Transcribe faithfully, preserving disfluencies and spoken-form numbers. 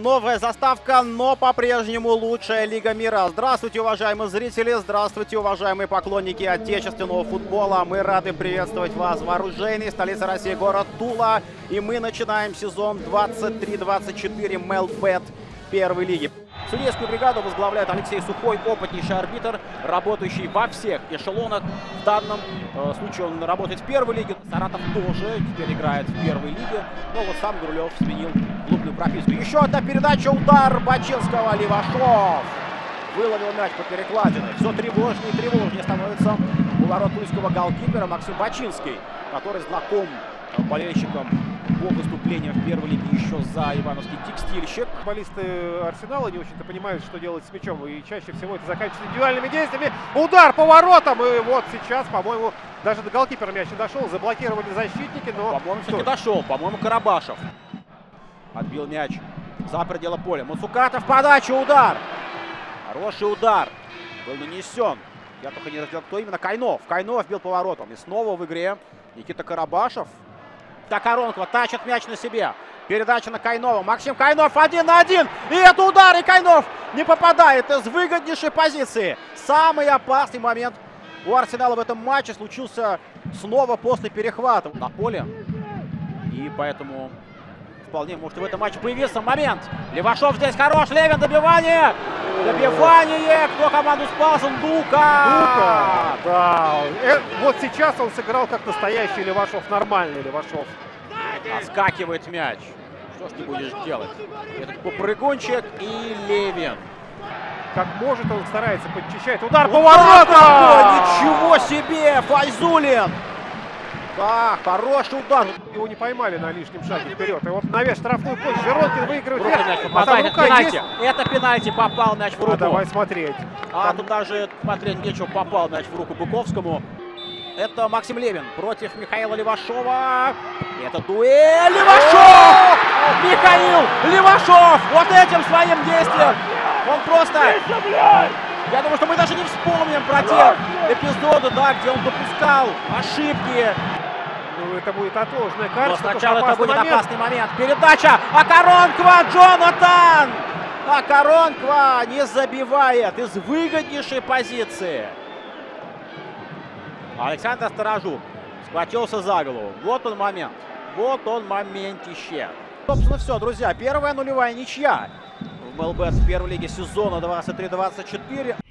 Новая заставка, но по-прежнему лучшая Лига мира. Здравствуйте, уважаемые зрители, здравствуйте, уважаемые поклонники отечественного футбола. Мы рады приветствовать вас в оружейной столице России, город Тула. И мы начинаем сезон двадцать три двадцать четыре Мелбет первой лиги. Судейскую бригаду возглавляет Алексей Сухой, опытнейший арбитр, работающий во всех эшелонах. В данном э, случае он работает в первой лиге. Саратов тоже теперь играет в первой лиге. Но вот сам Гурулев сменил клубную прописку. Еще одна передача, удар Бачинского, Левашов выловил мяч по перекладине. Все тревожнее и тревожнее становится у ворот тульского голкипера Максим Бачинский, который знаком болельщикам по выступлениям в первой лиге еще за ивановский текстильщик. Футболисты Арсенала не очень-то понимают, что делать с мячом, и чаще всего это заканчивается индивидуальными действиями. Удар по воротам, и вот сейчас, по-моему, даже до голкипера мяч не дошел, заблокировали защитники, но... По-моему, все-таки дошел, по-моему, Карабашев отбил мяч за пределы поля. Мацукатов, подача, удар. Хороший удар был нанесен. Я только не разделил, кто именно. Кайнов. Кайнов бил по воротам. И снова в игре Никита Карабашев. Токаронкова тащит мяч на себе. Передача на Кайнова. Максим Кайнов один на один. И это удар, и Кайнов не попадает из выгоднейшей позиции. Самый опасный момент у Арсенала в этом матче случился снова после перехвата на поле. И поэтому вполне может в этом матче появиться момент. Левашов здесь хорош. Левин, добивание. Добивание. Кто команду спас? Дука. Дука. Да. Э, вот сейчас он сыграл как настоящий Левашов. Нормальный Левашов. Отскакивает мяч. Что ж ты будешь делать? Этот попрыгунчик и Левин. Как может, он старается, подчищает. Удар по воротам! Ничего себе! Файзулин! Да, хороший удар. Его не поймали на лишнем шаге вперед. И вот навес штрафную площадь. Жиронкин выигрывает. В руку мяч попадает. Это пенальти. Это пенальти. Попал мяч в руку. А, давай смотреть. А Там... тут даже смотреть нечего. Попал мяч в руку Быковскому. Это Максим Левин против Михаила Левашова. Это дуэль. Левашов! Михаил Левашов! Вот этим своим действием он просто... Я думаю, что мы даже не вспомним про те эпизоды, да, где он допускал ошибки. Ну, это будет отложенная карта. Но сначала это будет момент. опасный момент. Передача. Акаронква, Джонатан! Акаронква не забивает из выгоднейшей позиции. Александр Сторожук схватился за голову. Вот он момент. Вот он моментище. Собственно, все, друзья. Первая нулевая ничья в Мелбет в первой лиге сезона двадцать три двадцать четыре.